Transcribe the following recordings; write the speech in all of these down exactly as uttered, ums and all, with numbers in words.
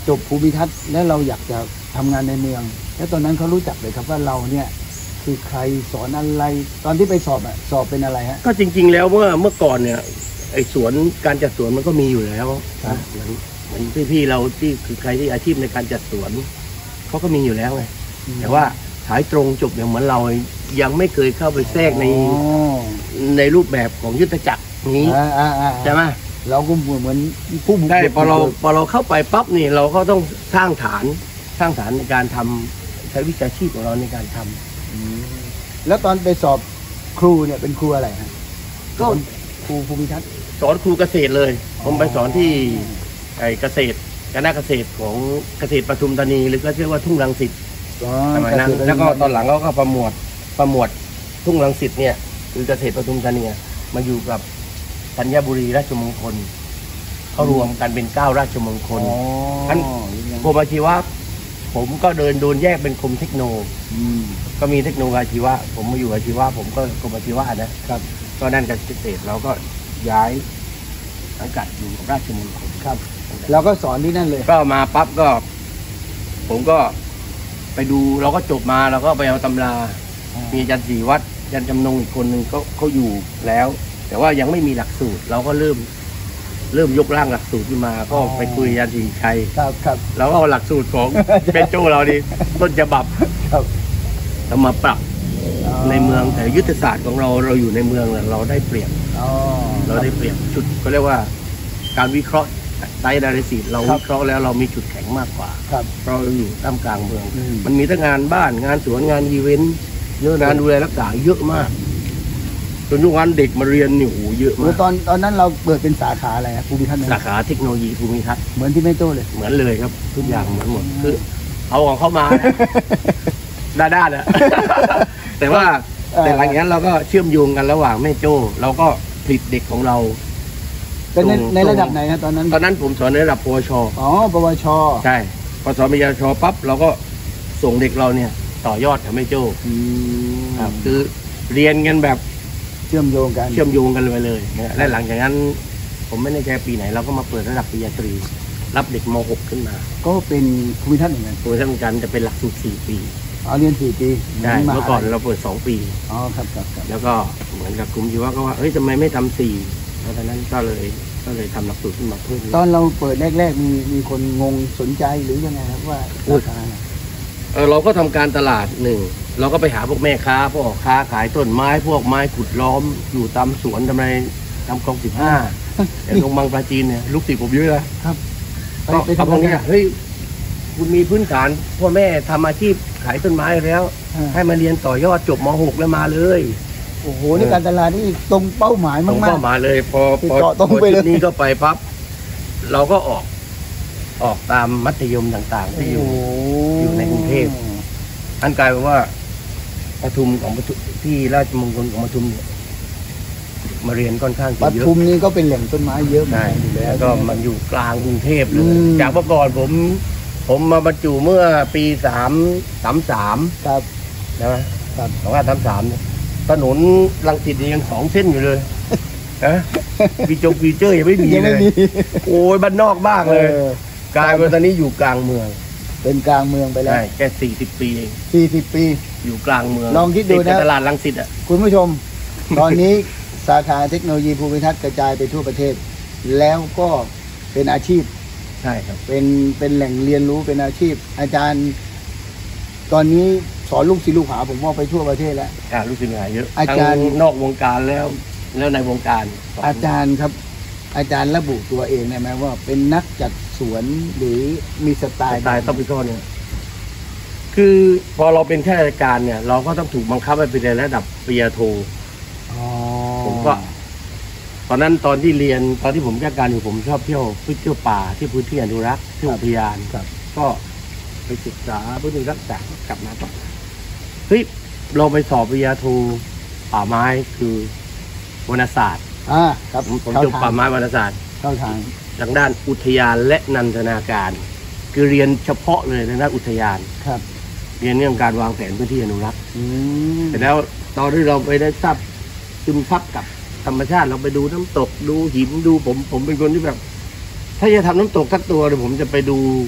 จบภูมิทัศน์แล้วเราอยากจะทำงานในเมืองแล้วตอนนั้นเขารู้จักเลยครับว่าเราเนี่ยคือใครสอนอะไรตอนที่ไปสอบอะสอบเป็นอะไรฮะก็จริงๆแล้วเมื่อเมื่อก่อนเนี่ยไอ้สวนการจัดสวนมันก็มีอยู่แล้วเหมือนเหมือนพี่ๆเราที่คือใครที่อาชีพในการจัดสวนเขาก็มีอยู่แล้วไงแต่ว่าสายตรงจบเนี่ยเหมือนเรายังไม่เคยเข้าไปแทรกในในรูปแบบของยุทธจักรนี้ใช่ไหมเราก็เหมือนผู้บุกใช่พอเราพอเราเข้าไปปั๊บนี่เราก็ต้องสร้างฐานสร้างฐานในการทำใช้วิชาชีพของเราในการทำแล้วตอนไปสอบครูเนี่ยเป็นครูอะไรฮะก็ครูภูมิทัศน์สอนครูเกษตรเลยผมไปสอนที่ไอ้เกษตรคณะเกษตรของเกษตรปทุมธานีหรือก็เรียกว่าทุ่งรังสิตสมัยนั้นแล้วก็ตอนหลังเขาก็ประมวลประมวลทุ่งรังสิตเนี่ยคือเกษตรปทุมธานีมาอยู่กับธัญบุรีราชมงคลเขารวมกันเป็นเก้าราชมงคลท่านกรมอาชีวะผมก็เดินโดนแยกเป็นกรมเทคโนก็มีเทคโนโลยีอาชีวะผมมาอยู่อาชีวะผมก็กรมอาชีวะนะครับก็ด้านการเกษตรเราก็ย้ายสังกัดอยู่กับราชมงคลครับเราก็สอนที่นั่นเลยก็มาปั๊บก็ ผมก็ไปดูเราก็จบมาเราก็ไปเอาตำรามีอาจารย์ศรีวัฒน์อาจารย์จำนงอีกคนหนึ่งก็เขาอยู่แล้ว แต่ว่ายังไม่มีหลักสูตรเราก็เริ่มเริ่มยกร่างหลักสูตรขึ้นมาก็ไปคุยอาจารย์สิงห์ชัยครับครับแล้วก็เอาหลักสูตรของเป็นโจ้เราดิต้นฉบับครับเรามาปรับในเมืองแต่ยุทธศาสตร์ของเราเราอยู่ในเมืองเราได้เปรียบเราได้เปรียบจุดก็เรียกว่าการวิเคราะห์ไตรดาริสีเราวิเคราะห์แล้วเรามีจุดแข็งมากกว่าเพราะเราอยู่ท่ามกลางเมืองมันมีทั้งงานบ้านงานสวนงานอีเวนต์เยอะงานดูแลรักษาเยอะมากจนทุกวันเด็กมาเรียนนี่โอ้เยอะมากตอนตอนนั้นเราเปิดเป็นสาขาอะไรครับภูมิทัศน์สาขาเทคโนโลยีภูมิทัศน์เหมือนที่แม่โจ้เลยเหมือนเลยครับทุกอย่างเหมือนหมดคือเอาของเข้ามาด้านๆอะแต่ว่าแต่หลังจากนั้นเราก็เชื่อมโยงกันระหว่างแม่โจ้เราก็ผลิตเด็กของเราเป็นในระดับไหนครับตอนนั้นตอนนั้นผมสอนในระดับปวชอ๋อปวชใช่พอสอนปวชปั๊บเราก็ส่งเด็กเราเนี่ยต่อยอดกับแม่โจ้ครับคือเรียนกันแบบเชื่อมโยงกันเชื่อมโยงกันเลยเลยและหลังจากนั้นผมไม่แน่ใจปีไหนเราก็มาเปิดระดับปริญญาตรีรับเด็กม หก ขึ้นมาก็เป็นภูมิทัศน์เหมือนกันภูมิทัศน์เหมือนกันจะเป็นหลักสูตรสี่ปีอ๋อเรียนสี่ปีใช่เมื่อก่อนเราเปิดสองปีอ๋อครับครับแล้วก็เหมือนกับกลุ่มที่ว่าก็ว่าเฮ้ยทำไมไม่ทำสี่แล้วตอนนั้นก็เลยก็เลยทำหลักสูตรขึ้นมาเพิ่มตอนเราเปิดแรกๆมีมีคนงงสนใจหรือยังไงครับว่าราคาเออเราก็ทำการตลาดหนึ่งเราก็ไปหาพวกแม่ค้าพวกค้าขายต้นไม้พวกไม้ขุดล้อมอยู่ตามสวนทำไมทำกองสิบห้าแต่ลงบางปลาจีนเนี่ยลูกศิษย์ผมเยอะครับก็ไปทำตรงนี้เฮ้ยคุณมีพื้นฐานพ่อแม่ทำอาชีพขายต้นไม้แล้วให้มาเรียนต่อยอดจบม หก แล้วมาเลยโอ้โหนี่การตลาดนี่ตรงเป้าหมายมากๆตรงเป้าหมายเลยพอพอตรงไปเลยนี่ก็ไปปั๊บเราก็ออกออกตามมัธยมต่างๆที่อยู่อยู่ในกรุงเทพอันกลายเป็นว่าปทุมของที่ราชมงคลของปทุมมาเรียนค่อนข้างเยอะปทุมนี่ก็เป็นแหล่งต้นไม้เยอะใช่แล้วก็มันอยู่กลางกรุงเทพเลยจากเมื่อก่อนผมผมมาบรรจุเมื่อปีสามสามสามครับนะครับสองห้าสามสามถนนรังสิตยังสองเส้นอยู่เลยนะฟีจงฟีเจอร์ยังไม่มีเลยโอ้ยบ้านนอกบ้างเลยกลายเป็นตอนนี้อยู่กลางเมืองเป็นกลางเมืองไปแล้วแค่สี่สิบปีเองสี่สิบปีอยู่กลางเมืองลองคิดดูนะตลาดรังสิตอ่ะคุณผู้ชม ตอนนี้สาขาเทคโนโลยีภูมิทัศน์กระจายไปทั่วประเทศแล้วก็เป็นอาชีพใช่ครับเป็นเป็นแหล่งเรียนรู้เป็นอาชีพอาจารย์ตอนนี้สอนลูกศิษย์ลูกหาผมว่าไปทั่วประเทศแล้วลูกศิษย์ลูกหาเยอะอาจารย์นอกวงการแล้วแล้วในวงการอาจารย์ครับอาจารย์ระบุตัวเองได้ไหมว่าเป็นนักจัดสวนหรือมีสไตล์สไตล์ต้องไปซ่อนเนี่ยคือพอเราเป็นข้าราชการเนี่ยเราก็ต้องถูกบังคับให้ไปเรียนระดับปริญญาโทผมก็ตอนนั้นตอนที่เรียนตอนที่ผมราชการอยู่ผมชอบเที่ยวเที่ยวป่าที่พื้นที่อนุรักษ์ที่อุทยานก็ไปศึกษาพื้นที่รักษากลับมาก็เฮ้ยเราไปสอบปริญญาโทป่าไม้คือวรรณศาสตร์อ่าครับผมจบป่าไม้วรรณศาสตร์เข้าทางทางด้านอุทยานและนันทนาการคือเรียนเฉพาะเลยในด้านอุทยานครับเรียนเรื่องการวางแผนพื้นที่อนุรักษ์แต่แล้วตอนที่เราไปได้ทราบซึมซับกับธรรมชาติเราไปดูน้ำตกดูหินดูผมผมเป็นคนที่แบบถ้าจะทำน้ำตกสักตัวเลยผมจะไปดู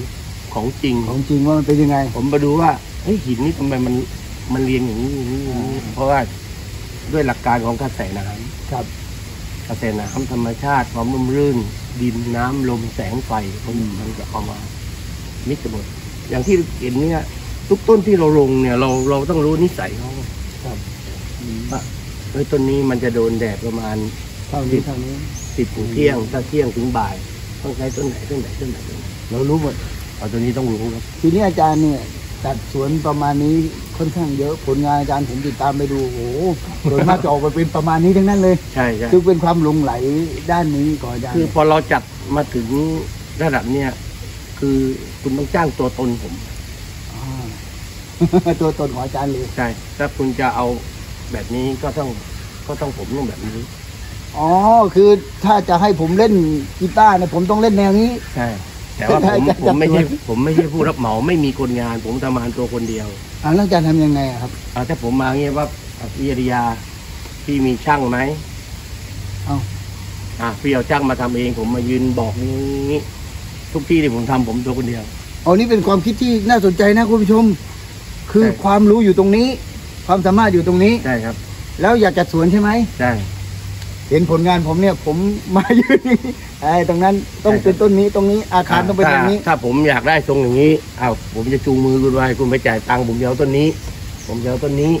ของจริงของจริงว่ามันเป็นยังไงผมมาดูว่าเฮ้ยหินนี่ทำไมมันมันเรียงอย่างนี้อย่างนี้อย่างนี้เพราะว่าด้วยหลักการของกระแสน้ำครับกระแสน้ำธรรมชาติความร่มรื่น ดินน้ำลมแสงไฟมันมันจะเข้ามามิกซ์หมดอย่างที่เห็นเนี่ยทุกต้นที่เราลงเนี่ย เราเราต้องรู้นิสัยเขาครับว่าเฮ้ยต้นนี้มันจะโดนแดดประมาณเท่านี้เท่านี้สิบถึงเที่ยงถ้าเที่ยงถึงบ่าย ต้องใช้ต้นไหนต้นไหนต้นไหนต้นไหนเรารู้หมดเอาตัวนี้ต้องรู้ครับทีนี้อาจารย์เนี่ยจัดสวนประมาณนี้ค่อนข้างเยอะผลงานอาจารย์ผมติดตามไปดูโอ้โหส่วนมากจะออกมาเป็นประมาณนี้ทั้งนั้นเลยใช่ใช่ซึ่งเป็นความหลงไหลด้านนี้ก่อนอาจารย์คือพอเราจัดมาถึงระดับเนี้ยคือคุณต้องจ้างตัวตนผมา ตัวตนของอาจารย์เลยใช่ถ้าคุณจะเอาแบบนี้ก็ต้องก็ต้องผมต้องแบบนี้อ๋อคือถ้าจะให้ผมเล่นกีตาร์เนี่ยผมต้องเล่นแนวนี้ใช่ แต่ว่าผมผมไม่ใช่ผมไม่ใช่ผู้รับเหมาไม่มีคนงาน ผมทำงานตัวคนเดียวอ่าแล้วอาจารย์ทำยังไงอะครับเอาถ้าผมมาเงี้ยว่าอ่ะพี่อริยาพี่มีช่างไหมเอาอ่ะพี่เอาช่างมาทำเอง ผมมายืนบอกนี้ทุกที่ที่ผมทำผมตัวคนเดียวเอานี่เป็นความคิดที่น่าสนใจนะคุณผู้ชม คือใช่ความรู้อยู่ตรงนี้ ความสามารถอยู่ตรงนี้ใช่ครับแล้วอยากจัดสวนใช่ไหมใช่เห็นผลงานผมเนี่ย ผมมายืนอย่างนี้ไอ้ตรงนั้นต้องเป็นต้นนี้ตรงนี้อาคารต้องเป็นอย่างนี้ถ้าถ้าผมอยากได้ทรงอย่างนี้อ้าวผมจะจูงมือคุณไว้คุณไปจ่ายตังค์ผมจะเอาต้นนี้ ผมจะเอาต้นนี้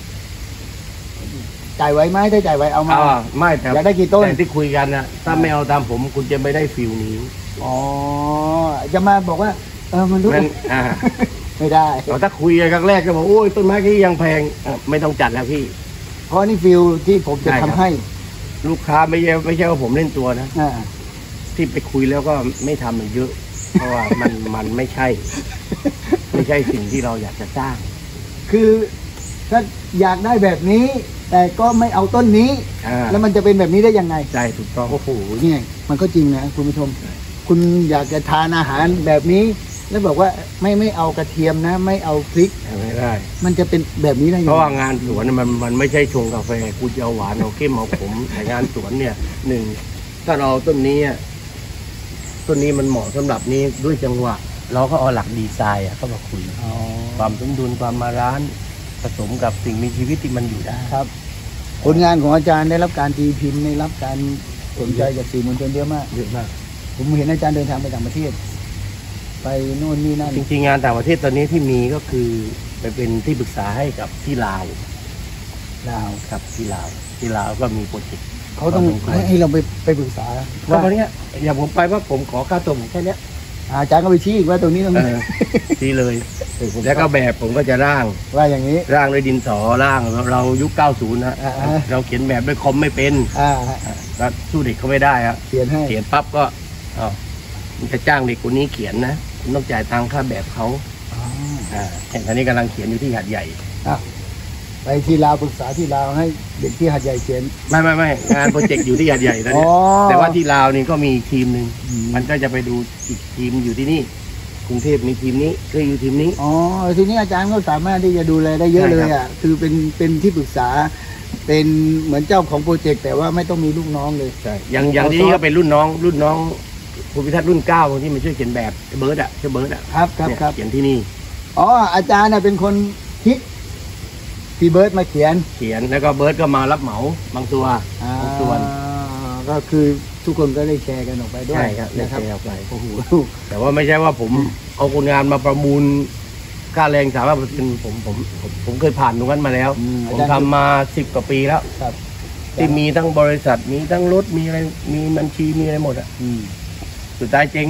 จ่ายไว้ไหมถ้าจ่ายไว้เอามาอ่าไม่แต่อยากได้กี่ต้นแต่ที่คุยกันนะถ้าไม่เอาตามผมคุณจะไม่ได้ฟิลนี้อ๋อจะมาบอกว่า เออมันรู้มันอ่าไม่ได้เราถ้าคุยกันครั้งแรกก็บอกโอ้ยต้นไม้ที่ยังแพงอ่ะไม่ต้องจัดแล้วพี่เพราะนี่ฟิลที่ผมจะใช่ครัทำบให้ลูกค้าไม่ใช่ไม่ใช่ว่าผมเล่นตัวนะอ่าที่ไปคุยแล้วก็ไม่ทำมันเยอะ เพราะว่ามันมันไม่ใช่ ไม่ใช่สิ่งที่เราอยากจะสร้างคือถ้าอยากได้แบบนี้ แต่ก็ไม่เอาต้นนี้อ่าแล้วมันจะเป็นแบบนี้ได้ยังไงใช่ถูกต้องโอ้โหเนี่ยมันก็จริงนะคุณผู้ชม คุณอยากจะทานอาหารแบบนี้ แล้วบอกว่าไม่ไม่เอากระเทียมนะ ไม่เอาพริกไม่ได้มันจะเป็นแบบนี้ได้ยังเพราะไงว่างานสวนมันมันไม่ใช่ชงกาแฟกูจะเอาหวานเอาเข้มเอาขม แต่งานสวนเนี่ยหนึ่งถ้าเราต้นนี้อ่ะต้นนี้มันเหมาะสำหรับนี้ด้วยจังหวะ เราก็เอาหลักดีไซน์อ่ะเข้ามาคุยอ๋อความสมดุลความมาร้านผสมกับสิ่งมีชีวิตที่มันอยู่ได้ครับ ผลงานของอาจารย์ได้รับการตีพิมพ์ได้รับการสนใจจากสื่อมวลชนเยอะมากเยอะมากผมเห็นอาจารย์เดินทางไปต่างประเทศ ไปโน่นนี่นั่นจริงๆงานต่างประเทศตอนนี้ที่มีก็คือไปเป็นที่ปรึกษาให้กับที่ลาวลาวครับที่ลาวที่ลาวก็มีโปรเจกต์เขาต้องขอบคุณครับให้ให้เราไปไปปรึกษาว่าว่าตอนนี้ยอย่างผมไปว่าผมขอค่าตัวผมแค่เนี้ยอาจารย์ก็ไปชี้อีกว่าตรงนี้ตรงเอนี้อที่เลย แล้วก็แบบผมก็จะร่างว่าอย่างนี้ร่างด้วยดินสอร่างเราเรายุคเก้าสิบนะอ่าเราเขียนแบบด้วยคอมไม่เป็นอ่าก็สู้เด็กเขาไม่ได้ครับเขียนให้เขียนปั๊บก็อ้าวมันจะจ้างเด็กคนนี้เขียนนะคุณต้องจ่ายตังค่าแบบเขาอ๋ออ่าแข่งตอนนี้กำลังเขียนอยู่ที่หาดใหญ่อ่ะไปที่ลาวปรึกษาที่ลาวให้เด็กที่หัดใหญ่เขียนไม่ไม่ไม่งานโปรเจกต์อยู่ที่หาดใหญ่ตอนอ๋นี้อแต่ว่าที่ลาวนี่ก็มีอีกทีมหนึ่งอืมมันก็จะไปดูอีกทีมอยู่ที่นี่กรุงเทพมีทีมนี้ก็อยู่ทีมนี้อ๋อทีนี้อาจารย์ก็สามารถที่จะดูแลได้เยอะใช่เลครับยอ่ะคือเป็นเป็นที่ปรึกษา เป็นเหมือนเจ้าของโปรเจกต์แต่ว่าไม่ต้องมีลูกน้องเลยใช่อย่างอย่างที่นี่ก็เป็นรุ่นน้อง รุ่นน้องภูมิทัศน์รุ่นเก้าที่มาช่วยเขียนแบบเบิร์ดอะชื่อเบิร์ดอะครับครับเนี่ยครับเขียนที่นี่อ๋ออาจารย์น่ะเป็นคนคิดพี่เบิร์ดมาเขียนเขียนแล้วก็เบิร์ดก็มารับเหมาบางตัวอ่าบางส่วนก็คือทุกคนก็ได้แชร์กันออกไปด้วยใช่ครับนะครับได้แชร์ออกไปโอ้โหแต่ว่าไม่ใช่ว่าผมเอาคนงานมาประมูลค่าแรงสามารถเป็นผมผมผมผมเคยผ่านตรงนั้นมาแล้วอืผมอาจารย์ทำมาสิบกว่าปีแล้วครับที่มีทั้งบริษัทมีทั้งรถมีอะไรมีบัญชีมีอะไรหมดอะอืมสุดท้ายเจ๊ง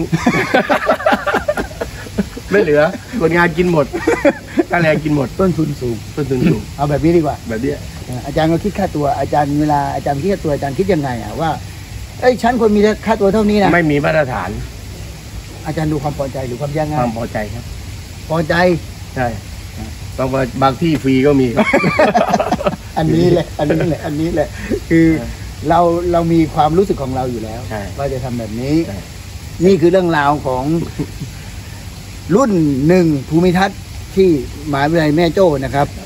ไม่เหลือคนงานกินหมดค่าแรงกินหมดต้นทุนสูงต้นทุนสูงเอาแบบนี้ดีกว่าแบบเนี้ยอาจารย์ก็คิดค่าตัวอาจารย์เวลาอาจารย์คิดค่าตัวอาจารย์คิดยังไงอ่ะว่าเอ้ยฉันควรมีค่าตัวเท่านี้นะไม่มีมาตรฐานอาจารย์ดูความพอใจหรือความยากคง่ายวามพอใจครับพอใจใช่บางวันบางที่ฟรีก็มีครับอันนี้แหละอันนี้แหละอันนี้แหละ คือเราเรามีความรู้สึกของเราอยู่แล้วใช่ว่าจะทำแบบนี้ใช่นี่คือเรื่องราวของรุ่นหนึ่งภูมิทัศน์ที่มหาวิทยาลัยแม่โจ้นะครับ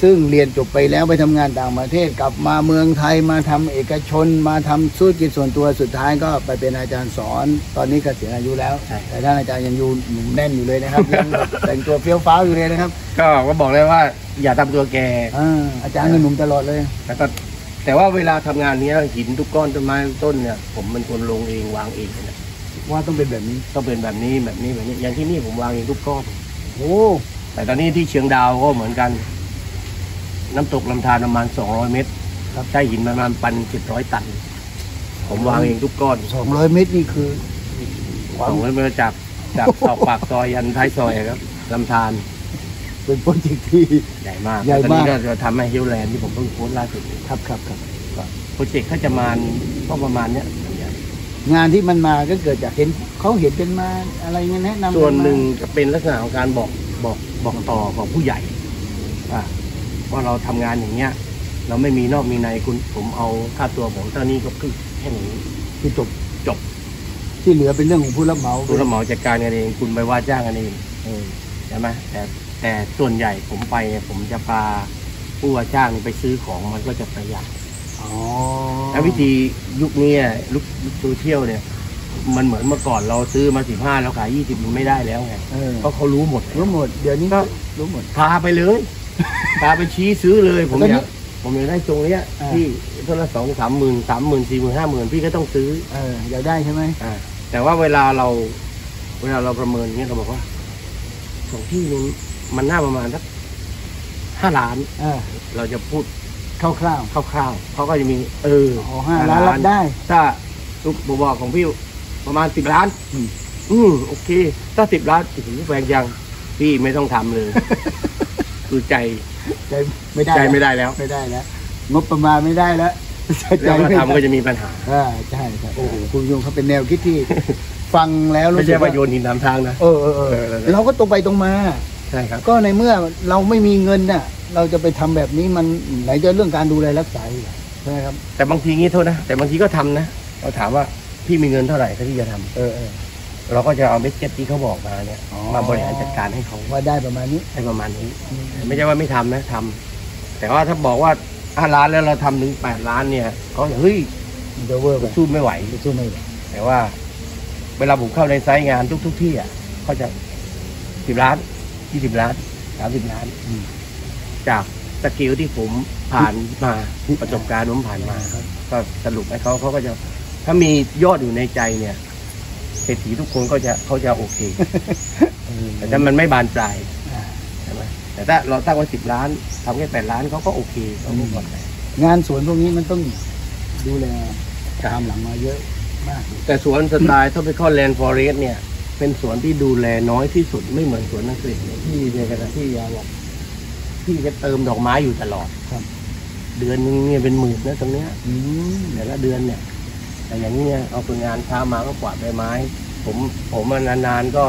ซึ่งเรียนจบไปแล้วไปทำงานต่างประเทศกลับมาเมืองไทยมาทำเอกชนมาทำธุรกิจส่วนตัวสุดท้ายก็ไปเป็นอาจารย์สอนตอนนี้เกษียณอายุแล้วแต่ท่านอาจารย์ยังอยู่หนุ่มแน่นอยู่เลยนะครับยังแบบแต่งตัวเฟี้ยวฟ้าวอยู่เลยนะครับก็ก็บอกเลยว่าอย่าทำตัวแกอ่าอาจารย์ยังหนุ่มตลอดเลยแล้วก็แต่ว่าเวลาทำงานเนี้ยหินทุกก้อนต้นไม้ต้นเนี่ยผมเป็นคนลงเองวางเองนะว่าต้องเป็นแบบนี้ต้องเป็นแบบนี้แบบนี้แบบนี้อย่างที่นี่ผมวางเองทุกก้อนโอ้แต่ตอนนี้ที่เชียงดาวก็เหมือนกัน น้ำตกลำธารประมาณสองร้อยเมตรครับใช้หินประมาณปันเจ็ดร้อยตัน ผมวางเองทุกก้อนสองร้อยเมตรนี่คือสองร้อยเมตรจากจากซอกปากซอยยันท้ายซอยครับลำธารเป็นโปรเจกต์ที่ใหญ่มากใหญ่มากตอนนี้ก็จะทำให้ฮิลแลนด์ที่ผมเพิ่งโพสต์ล่าสุดครับครับครับโปรเจกต์เขาจะมาก็ประมาณเนี้ยงานที่มันมาก็เกิดจากเห็นเขาเห็นเป็นมาอะไรเงี้ยแนะนำส่วนหนึ่งกัมาจะเป็นลักษณะของการบอกบอกบอกต่อของผู้ใหญ่ว่าว่าเราทำงานอย่างเงี้ย เราไม่มีนอกมีในคุณผมเอาค่าตัวผมเท่านี้ก็คือแค่นี้คือจบจบที่เหลือเป็นเรื่องของผู้รับเหมาผู้รับเหมาจัดการกันเองคุณไปว่าจ้างกันเองเออใช่ไหมแต่แต่ส่วนใหญ่ผมไปเนี่ยผมจะพาผู้ว่าจ้างไปซื้อของมันก็จะประหยัดอ๋อแล้ววิธียุคนี้ลุกโซเชียลเนี่ย มันเหมือนเมื่อก่อนเราซื้อมาสิบห้าเราขายยี่สิบมันไม่ได้แล้วไงเออเพราะเขารู้หมดรู้หมด เดี๋ยวนี้ก็รู้หมดพาไปเลย พาไปชี้ซื้อเลย ผมแล้วอนี่ยากผมอยากได้ตรงเนี้ยอ่าที่เท่าละสองสามหมื่นสามหมื่นสี่หมื่นห้าหมื่นพี่ก็ต้องซื้อเอออยากได้ใช่ไหมอ่าแต่ว่าเวลาเรา เวลาเราประเมินเนี้ยเราบอกว่าสองที่นึงมันน่าประมาณสักห้าล้านเออเราจะพูดคร่าวคร่าวๆเขาก็จะมี เออๆอ๋อห้าล้านรับได้ถ้าลูกบอกของพี่ประมาณสิบล้านอืมอืมโอเค ถ้าสิบล้านโอ้โหแพงยังพี่ไม่ต้องทำเลย คือใจใจไม่ได้ใจไม่แล้วได้แล้วไม่ได้แล้วงบประมาณไม่ได้แล้วใจแล้วไม่มาได้ทำก็จะมีปัญหาอ่าใช่ใช่โอ้โหคุณผู้ชมเขาเป็นแนวคิดที่ ฟังแล้วไม่รู้สึใช่กว่าว่าโยนหินตามทางนะเออเออเออเออเออเราก็ตรงไปตรงมาใช่ครับก็ในเมื่อเราไม่มีเงินน่ะ เราจะไปทำแบบนี้มันไหนจะเรื่องการดูแลรักษาอีกอะใช่ไหมครับแต่บางทีงี้โทษนะแต่บางทีก็ทำนะเราถามว่าพี่มีเงินเท่าไหร่ที่จะทำเออเออเราก็จะเอาเม็ดเก็ตที่เขาบอกมาเนี่ยอ๋อมาบริหารจัดการให้เขาว่าได้ประมาณนี้ให้ประมาณนี้ ไม่ใช่ว่าไม่ทำนะทำแต่ว่าถ้าบอกว่าห้าล้านแล้วเราทำถึงแปดล้านเนี่ยเขาเฮ้ยมันจะเวอร์ไปสู้ไม่ไหวสู้ไม่ไหวแต่ว่า เวลาผมเข้าในไซต์งานทุกๆที่อ่ะเขาจะสิบล้านยี่สิบล้านสามสิบล้านอืมจากสกิลที่ผมผ่านมาประสบการณ์ผมผ่านมาก็สรุปให้เขาเขาก็จะ ถ้ามียอดอยู่ในใจเนี่ยเศรษฐีทุกคนก็จะเขาจะโอเคเออแต่ถ้ามันไม่บานปลายอ่าใช่ไหมแต่ถ้าเราตั้งไว้สิบล้านทำแค่แปดล้านเขาก็โอเคเขาก็พอใจงานสวนพวกนี้มันต้องดูแลตามหลังมาเยอะมากแต่สวนสไตล์ tropical land forest เนี่ย เป็นสวนที่ดูแลน้อยที่สุดไม่เหมือนสวนอังกฤษเนี่ยที่ในขณะที่ยาบอกที่จะเติมดอกไม้อยู่ตลอดครับเดือนนึงเนี่ยเป็นหมื่นนะตรงเนี้ยอืมแต่ละเดือนเนี่ย แต่อย่างนี้เนี่ยเอาคนงานเช้ามาก็กวาดใบไม้ ผมผมมานานๆก็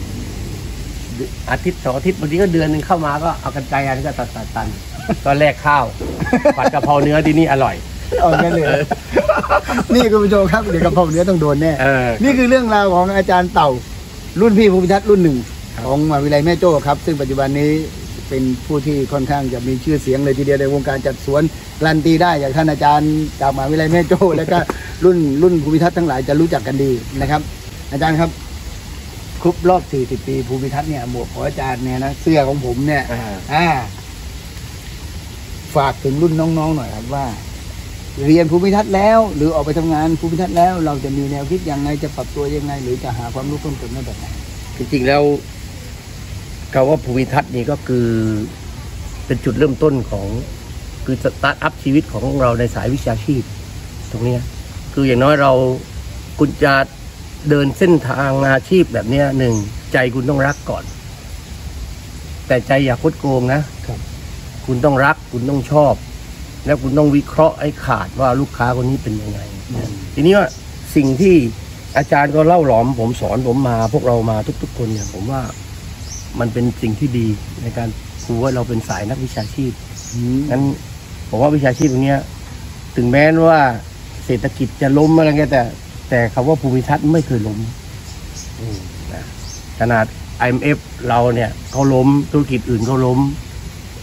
อาทิตย์สองอาทิตย์บางทีก็เดือนหนึ่งเข้ามาก็เอากันไกรอันก็ตัดตัดตันก็แลกข้าวผัดกะเพราเนื้อที่นี่อร่อยเอาแค่เลย นี่คุณผู้ชมครับเดี๋ยวกระเพราเนื้อต้องโดนแน่เออนี่คือเรื่องราวของอาจารย์เต่า รุ่นพี่ภูมิทัศน์รุ่นหนึ่งครับของมหาวิทยาลัยแม่โจ้ครับ ซึ่งปัจจุบันนี้เป็นผู้ที่ค่อนข้างจะมีชื่อเสียงเลยทีเดียวในวงการจัดสวนการันตีได้อย่างท่านอาจารย์จากมหาวิทยาลัยแม่โจ้แล้วก็รุ่นรุ่นภูมิทัศน์ทั้งหลายจะรู้จักกันดีนะครับ อาจารย์ครับครบรอบสี่สิบปีภูมิทัศน์เนี่ยหมวกของอาจารย์เนี่ยนะเสื้อของผมเนี่ยอ่าอ่าฝากถึงรุ่นน้องๆหน่อยครับว่า เรียนภูมิทัศน์แล้ว หรือออกไปทำงานภูมิทัศน์แล้ว เราจะมีแนวคิดยังไงจะปรับตัวยังไง หรือจะหาความรู้เพิ่มเติมได้แบบไหนจริงๆแล้วคำว่าภูมิทัศน์นี่ก็คือเป็นจุดเริ่มต้นของคือสตาร์ทอัพชีวิตของเราในสายวิชาชีพ ตรงเนี้ยคืออย่างน้อยเราคุณจะเดินเส้นทางอาชีพแบบเนี้ยหนึ่งใจคุณต้องรักก่อน แต่ใจอย่าคดโกงนะครับ คุณต้องรักคุณต้องชอบ แล้วคุณต้องวิเคราะห์ให้ขาดว่าลูกค้าคนนี้เป็นยังไง ทีนี้ว่าสิ่งที่อาจารย์ก็เล่าหลอมผมสอนผมมาพวกเรามาทุกๆคนเนี่ยผมว่ามันเป็นสิ่งที่ดีในการครูว่าเราเป็นสายนักวิชาชีพอืมงั้นผมว่าวิชาชีพตรงเนี้ยถึงแม้ว่าเศรษฐกิจจะล้มอะไรเงี้ยแต่แต่คำว่าภูมิทัศน์ไม่เคยล้มนะขนาด ไอ เอ็ม เอฟ เราเนี่ยเขาล้มธุรกิจอื่นเขาล้ม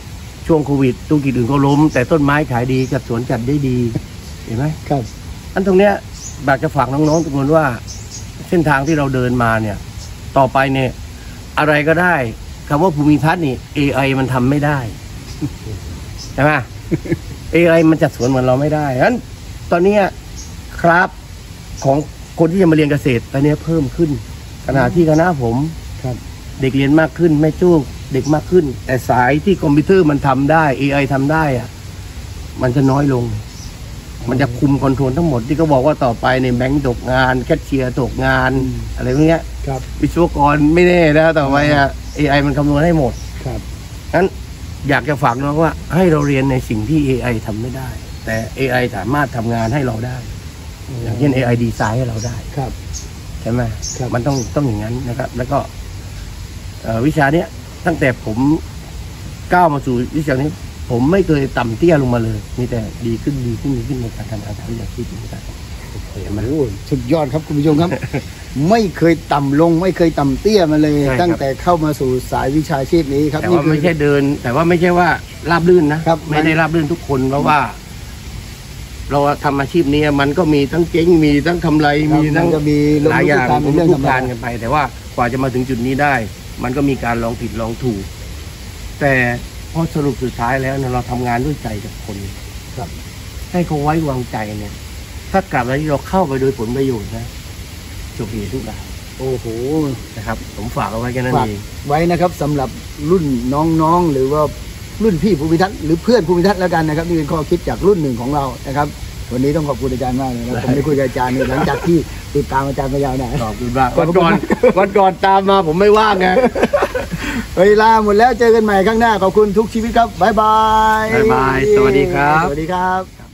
ช่วงโควิดธุรกิจอื่นก็ล้ม แต่ต้นไม้ขายดีจัดสวนจัดได้ดีเห็นไหมครับอันตรงเนี้ยอยากจะฝากน้องๆทุกคนว่า เส้นทางที่เราเดินมาเนี่ย ต่อไปเนี่ยอะไรก็ได้คำว่าภูมิทัศน์นี่ เอ ไอ มันทำไม่ได้ใช่ไหม เอ ไอ มันจัดสวนเหมือนเราไม่ได้ฉะนั้นตอนเนี้ยครับของคนที่จะมาเรียนเกษตรตอนเนี้ยเพิ่มขึ้นขณะที่คณะผมครับเด็กเรียนมากขึ้นไม่จู้เด็กมากขึ้น แต่สายที่คอมพิวเตอร์มันทำได้ เอ ไอ ทำได้อะมันจะน้อยลง มันจะคุมคอนโทรลทั้งหมดที่เขาบอกว่าต่อไปในแบงก์ตกงานแคชเชียร์ตกงาน อะไรพวกเนี้ยครับวิศวกรไม่แน่นะต่อไปอ่ะ เอ ไอ มันคำนวณให้หมดครับงั้นอยากจะฝากน้องว่าให้เราเรียนในสิ่งที่ เอ ไอ ทำไม่ได้ แต่ เอ ไอ สามารถทำงานให้เราได้ อย่างเช่น เอ ไอ ดีไซน์ให้เราได้ครับใช่ไหมครับมันต้องต้องอย่างนั้นนะครับ แล้วก็เอ่อวิชาเนี้ยตั้งแต่ผมก้าวมาสู่วิชานี้ ผมไม่เคยต่ำเตี้ยลงมาเลย มีแต่ดีขึ้นดีขึ้นดีขึ้นในการทำงานทางวิชาชีพต่างๆเห็นไหมโอ้สุดยอดครับคุณผู้ชมครับ ไม่เคยต่ำลงไม่เคยต่ำเตี้ยมาเลยใช่ครับตั้งแต่เข้ามาสู่สายวิชาชีพนี้ครับแต่นี่ว่าคือไม่ใช่เดิน แต่ว่าไม่ใช่ว่าราบรื่นนะครับ ไม่ได้มันราบรื่นทุกคนเพราะว่า เราทำอาชีพนี้มันก็มีทั้งเจ๊งมีทั้งกำไรครับมีทั้งมันก็มีลงหลายอย่างทุกการเป็นเรื่องธรรมดาทุกการกันไป แต่ว่ากว่าจะมาถึงจุดนี้ได้ มันก็มีการลองผิดลองถูก แต่พอสรุปสุดท้ายแล้วเนี่ยเราทำงานด้วยใจกับคนครับให้เขาไว้วางใจเนี่ย ถ้ากลับมาที่เราเข้าไปโดยผลประโยชน์นะจบเหตุทุกอย่างโอ้โหนะครับ ผมฝากเอาไว้แค่นั้นฝากเองไว้นะครับสำหรับรุ่นน้องๆหรือว่ารุ่นพี่ภูมิทัศน์หรือเพื่อนภูมิทัศน์แล้วกันนะครับนี่เป็นข้อคิดจากรุ่นหนึ่งของเรานะครับวันนี้ต้องขอบคุณอาจารย์มากเลยนะผมได้คุยกับอาจารย์เนี่ยหลังจากที่ติดตามอาจารย์มายาวนานขอบคุณมากวันก่อนวันก่อนตามมาผมไม่ว่างไงเวลาหมดแล้วเจอกันใหม่ข้างหน้าขอบคุณทุกชีวิตครับบ๊ายบายบ๊ายบายสวัสดีครับสวัสดีครับ